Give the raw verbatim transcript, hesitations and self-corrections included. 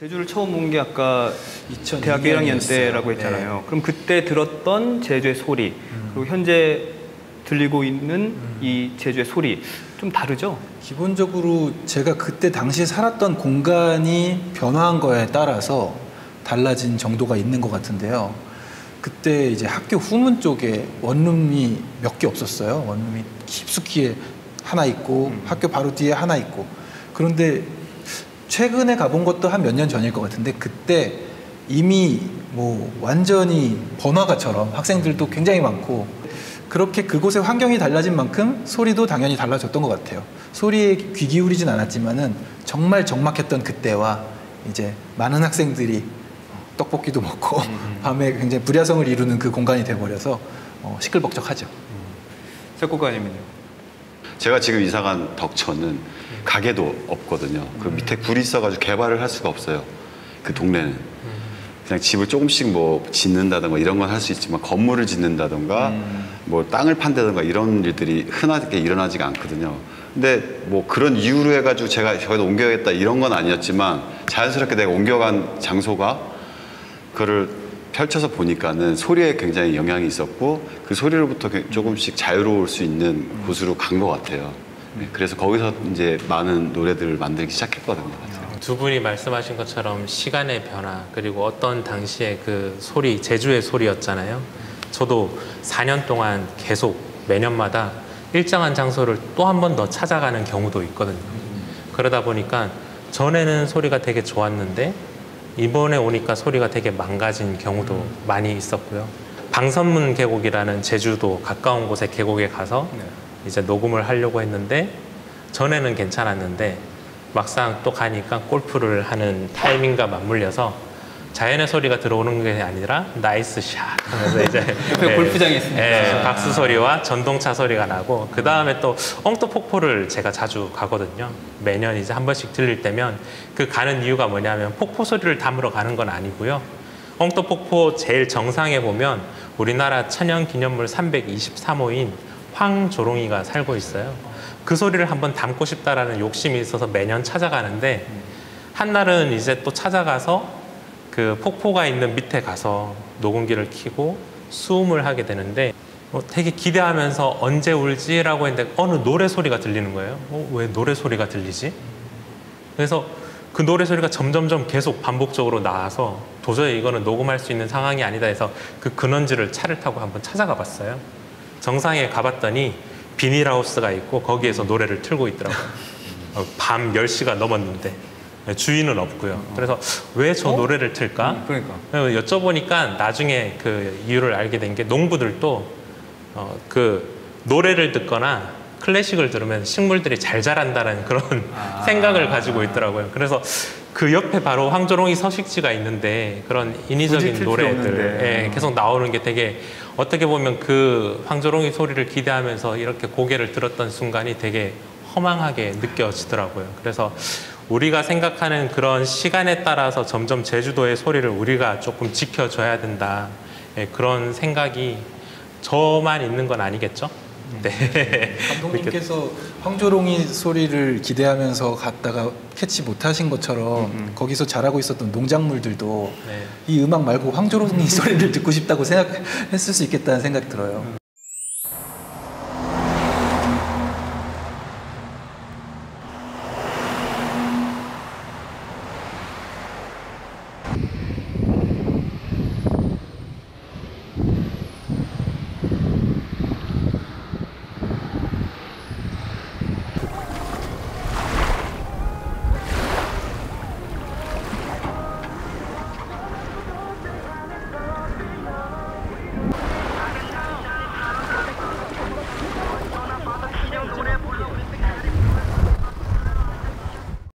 제주를 처음 온 게 아까 이천이 대학교 일 학년 년이었어요. 때라고 했잖아요. 네. 그럼 그때 들었던 제주의 소리, 음. 그리고 현재 들리고 있는 음. 이 제주의 소리 좀 다르죠? 기본적으로 제가 그때 당시에 살았던 공간이 변화한 거에 따라서 달라진 정도가 있는 것 같은데요. 그때 이제 학교 후문 쪽에 원룸이 몇 개 없었어요. 원룸이 깊숙이 하나 있고 음. 학교 바로 뒤에 하나 있고. 그런데 최근에 가본 것도 한 몇 년 전일 것 같은데 그때 이미 뭐 완전히 번화가처럼 학생들도 굉장히 많고 그렇게 그곳의 환경이 달라진 만큼 소리도 당연히 달라졌던 것 같아요. 소리에 귀 기울이진 않았지만은 정말 적막했던 그때와 이제 많은 학생들이 떡볶이도 먹고 밤에 굉장히 불야성을 이루는 그 공간이 돼버려서 어, 시끌벅적하죠. 작곡가님은요? 제가 지금 이사간 덕천은 가게도 없거든요. 그 밑에 굴이 있어가지고 개발을 할 수가 없어요. 그 동네는. 그냥 집을 조금씩 뭐 짓는다든가 이런 건 할 수 있지만 건물을 짓는다든가 음. 뭐 땅을 판다든가 이런 일들이 흔하게 일어나지가 않거든요. 근데 뭐 그런 이유로 해가지고 제가 저기다 옮겨야겠다 이런 건 아니었지만 자연스럽게 내가 옮겨간 장소가 그거를 펼쳐서 보니까는 소리에 굉장히 영향이 있었고 그 소리로부터 조금씩 자유로울 수 있는 곳으로 간 것 같아요. 네, 그래서 거기서 이제 많은 노래들을 만들기 시작했거든요. 두 분이 말씀하신 것처럼 시간의 변화 그리고 어떤 당시에 그 소리, 제주의 소리였잖아요. 저도 사 년 동안 계속 매년마다 일정한 장소를 또 한 번 더 찾아가는 경우도 있거든요. 그러다 보니까 전에는 소리가 되게 좋았는데 이번에 오니까 소리가 되게 망가진 경우도 많이 있었고요. 방선문 계곡이라는 제주도 가까운 곳의 계곡에 가서 이제 녹음을 하려고 했는데 전에는 괜찮았는데 막상 또 가니까 골프를 하는 타이밍과 맞물려서 자연의 소리가 들어오는 게 아니라 나이스 샷 하면서 이제 옆에 골프장이 있으니까 예, 박수 소리와 전동차 소리가 나고 그 다음에 또 엉터폭포를 제가 자주 가거든요. 매년 이제 한 번씩 들릴 때면 그 가는 이유가 뭐냐면 폭포 소리를 담으러 가는 건 아니고요. 엉터폭포 제일 정상에 보면 우리나라 천연기념물 삼백이십삼 호인 황조롱이가 살고 있어요. 그 소리를 한번 담고 싶다라는 욕심이 있어서 매년 찾아가는데 한날은 이제 또 찾아가서 그 폭포가 있는 밑에 가서 녹음기를 켜고 수음을 하게 되는데 어, 되게 기대하면서 언제 울지라고 했는데 어느 노래 소리가 들리는 거예요. 어, 왜 노래 소리가 들리지? 그래서 그 노래 소리가 점점점 계속 반복적으로 나와서 도저히 이거는 녹음할 수 있는 상황이 아니다 해서 그 근원지를 차를 타고 한번 찾아가 봤어요. 정상에 가봤더니 비닐하우스가 있고 거기에서 노래를 틀고 있더라고요. 어, 밤 열 시가 넘었는데 주인은 없고요. 그래서 왜 저 어? 노래를 틀까? 음, 그러니까. 여쭤보니까 나중에 그 이유를 알게 된 게 농부들도 어, 그 노래를 듣거나 클래식을 들으면 식물들이 잘 자란다는 그런 아. 생각을 가지고 있더라고요. 그래서 그 옆에 바로 황조롱이 서식지가 있는데 그런 인위적인 틀 노래들 필요 예, 계속 나오는 게 되게 어떻게 보면 그 황조롱이 소리를 기대하면서 이렇게 고개를 들었던 순간이 되게 허망하게 느껴지더라고요. 그래서 우리가 생각하는 그런 시간에 따라서 점점 제주도의 소리를 우리가 조금 지켜줘야 된다. 예, 그런 생각이 저만 있는 건 아니겠죠? 네. 감독님께서 황조롱이 소리를 기대하면서 갔다가 캐치 못하신 것처럼 음, 음. 거기서 자라고 있었던 농작물들도 네. 이 음악 말고 황조롱이 소리를 듣고 싶다고 생각했을 수 있겠다는 생각이 들어요.